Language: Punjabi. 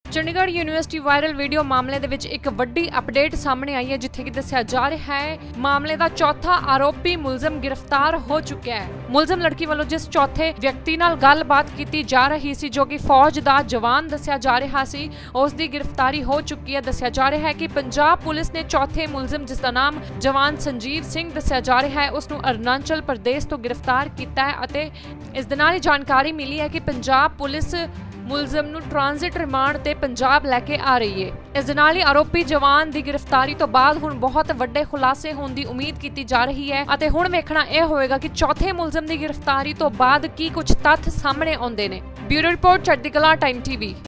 ਚੰਡੀਗੜ੍ਹ ਯੂਨੀਵਰਸਿਟੀ ਵਾਇਰਲ ਵੀਡੀਓ ਮਾਮਲੇ ਦੇ ਵਿੱਚ ਇੱਕ ਵੱਡੀ ਅਪਡੇਟ ਸਾਹਮਣੇ ਆਈ ਹੈ, ਜਿੱਥੇ ਕਿ ਦੱਸਿਆ ਜਾ ਰਿਹਾ ਹੈ ਮਾਮਲੇ ਦਾ ਚੌਥਾ ਆਰੋਪੀ ਮੁਲਜ਼ਮ ਗ੍ਰਿਫਤਾਰ ਹੋ ਚੁੱਕਿਆ ਹੈ। ਮੁਲਜ਼ਮ ਲੜਕੀ ਵੱਲੋਂ ਜਿਸ ਚੌਥੇ ਵਿਅਕਤੀ ਨਾਲ ਗੱਲਬਾਤ ਕੀਤੀ ਜਾ ਰਹੀ ਸੀ, ਜੋ ਕਿ ਫੌਜ ਦਾ ਜਵਾਨ ਦੱਸਿਆ ਜਾ ਰਿਹਾ ਸੀ, ਉਸ ਦੀ ਗ੍ਰਿਫਤਾਰੀ ਹੋ ਚੁੱਕੀ ਹੈ। ਦੱਸਿਆ ਜਾ ਰਿਹਾ ਹੈ ਕਿ ਪੰਜਾਬ ਪੁਲਿਸ ਨੇ ਚੌਥੇ ਮੁਲਜ਼ਮ, ਜਿਸ ਦਾ ਨਾਮ ਜਵਾਨ ਸੰਜੀਵ ਸਿੰਘ ਦੱਸਿਆ ਜਾ ਰਿਹਾ ਹੈ, ਉਸ ਨੂੰ ਅਰੁਣਾਚਲ ਪ੍ਰਦੇਸ਼ ਤੋਂ ਗ੍ਰਿਫਤਾਰ ਕੀਤਾ ਹੈ ਅਤੇ ਇਸ ਦੇ ਨਾਲ ਹੀ ਜਾਣਕਾਰੀ ਮਿਲੀ ਹੈ ਕਿ ਪੰਜਾਬ ਪੁਲਿਸ ਮੁਲਜ਼ਮ ਨੂੰ ਟ੍ਰਾਂਜ਼ਿਟ ਰਿਮਾਂਡ ਤੇ ਪੰਜਾਬ ਲੈ ਕੇ ਆ ਰਹੀ ਹੈ। ਇਸ ਦੇ ਨਾਲ ਹੀ ਆਰੋਪੀ ਜਵਾਨ ਦੀ ਗ੍ਰਿਫਤਾਰੀ ਤੋਂ ਬਾਅਦ ਹੁਣ ਬਹੁਤ ਵੱਡੇ ਖੁਲਾਸੇ ਹੋਣ ਦੀ ਉਮੀਦ ਕੀਤੀ ਜਾ ਰਹੀ ਹੈ ਅਤੇ ਹੁਣ ਵੇਖਣਾ ਇਹ ਹੋਵੇਗਾ ਕਿ ਚੌਥੇ ਮੁਲਜ਼ਮ ਦੀ ਗ੍ਰਿਫਤਾਰੀ ਤੋਂ ਬਾਅਦ ਕੀ ਕੁਝ ਤੱਥ ਸਾਹਮਣੇ ਆਉਂਦੇ ਨੇ। ਬਿਊਰੋ ਰਿਪੋਰਟ, ਚੜ੍ਹਦੀ ਕਲਾ ਟਾਈਮ TV।